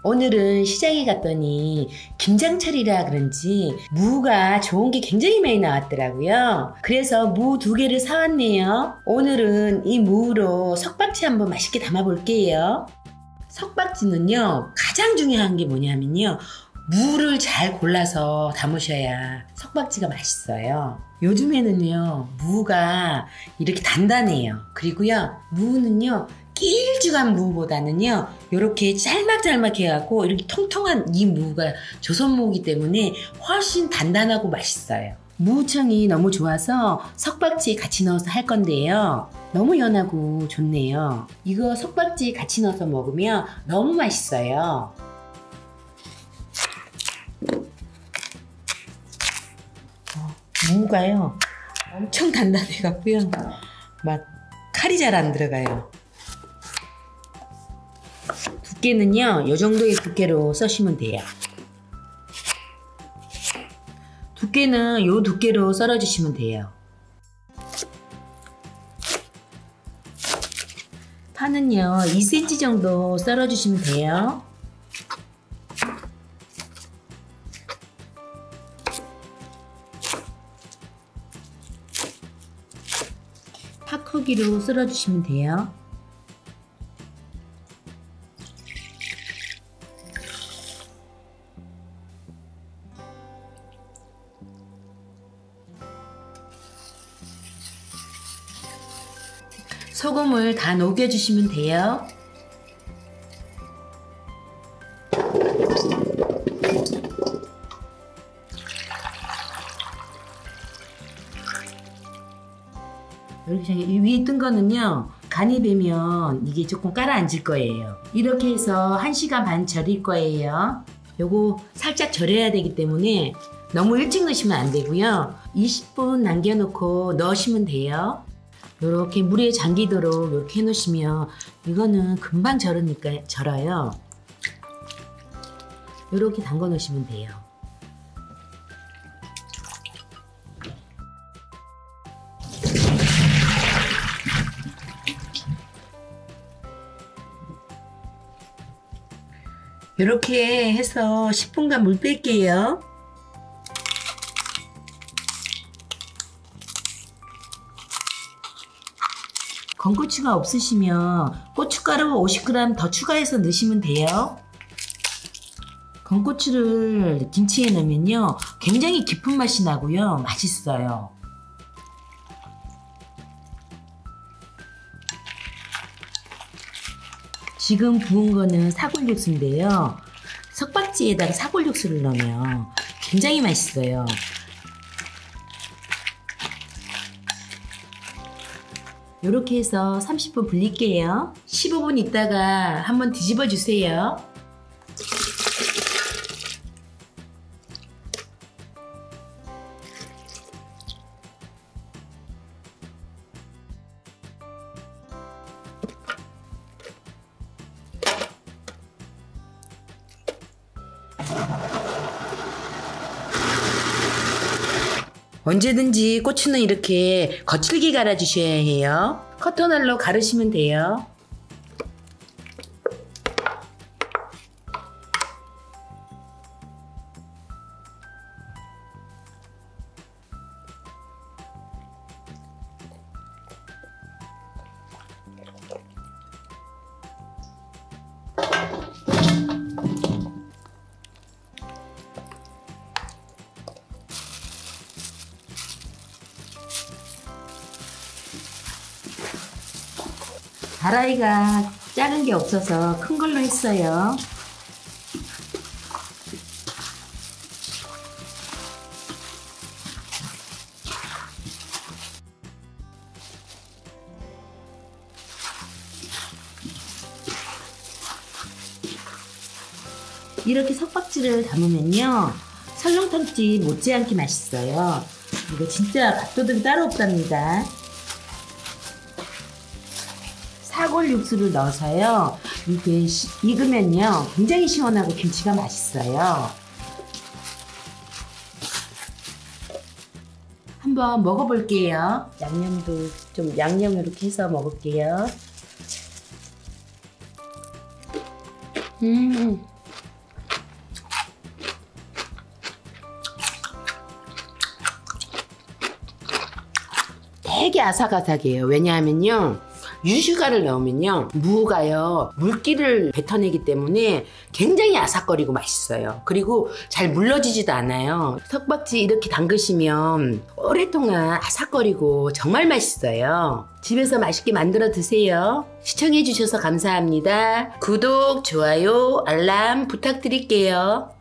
오늘은 시장에 갔더니 김장철이라 그런지 무가 좋은 게 굉장히 많이 나왔더라고요. 그래서 무 2개를 사왔네요. 오늘은 이 무로 석박지 한번 맛있게 담아 볼게요. 석박지는요, 가장 중요한 게 뭐냐면요, 무를 잘 골라서 담으셔야 석박지가 맛있어요. 요즘에는요, 무가 이렇게 단단해요. 그리고요, 무는요, 길쭉한 무보다는요, 이렇게 짤막짤막 해갖고 이렇게 통통한 이 무가 조선무이기 때문에 훨씬 단단하고 맛있어요. 무청이 너무 좋아서 석박지에 같이 넣어서 할 건데요, 너무 연하고 좋네요. 이거 석박지에 같이 넣어서 먹으면 너무 맛있어요. 무가요 엄청 단단해 갖고요, 막 칼이 잘 안 들어가요. 두께는요, 이 정도의 두께로 써시면 돼요. 두께는 이 두께로 썰어 주시면 돼요. 파는요, 2cm 정도 썰어 주시면 돼요. 파 크기로 썰어 주시면 돼요. 소금을 다 녹여주시면 돼요. 이렇게 위에 뜬 거는요, 간이 배면 이게 조금 가라앉을 거예요. 이렇게 해서 1시간 반 절일 거예요. 요거 살짝 절여야 되기 때문에 너무 일찍 넣으시면 안 되고요, 20분 남겨놓고 넣으시면 돼요. 이렇게 물에 잠기도록 이렇게 해놓으시면 이거는 금방 절어요. 이렇게 담궈 놓으시면 돼요. 이렇게 해서 10분간 물 뺄게요. 건고추가 없으시면 고춧가루 50g 더 추가해서 넣으시면 돼요. 건고추를 김치에 넣으면요, 굉장히 깊은 맛이 나고요, 맛있어요. 지금 부은 거는 사골육수인데요, 석박지에다가 사골육수를 넣으면 굉장히 맛있어요. 이렇게 해서 30분 불릴게요. 15분 있다가 한번 뒤집어 주세요. 언제든지 고추는 이렇게 거칠게 갈아주셔야 해요. 커터날로 가르시면 돼요. 다라이가 작은 게 없어서 큰 걸로 했어요. 이렇게 석박지를 담으면요, 설렁탕집 못지않게 맛있어요. 이거 진짜 밥도둑이 따로 없답니다. 사골 육수를 넣어서요, 이게 익으면요, 굉장히 시원하고 김치가 맛있어요. 한번 먹어볼게요. 양념도 좀 양념 이렇게 해서 먹을게요. 되게 아삭아삭해요. 왜냐하면요, 유슈가를 넣으면요, 무가요 물기를 뱉어내기 때문에 굉장히 아삭거리고 맛있어요. 그리고 잘 물러지지도 않아요. 석박지 이렇게 담그시면 오랫동안 아삭거리고 정말 맛있어요. 집에서 맛있게 만들어 드세요. 시청해 주셔서 감사합니다. 구독, 좋아요, 알람 부탁드릴게요.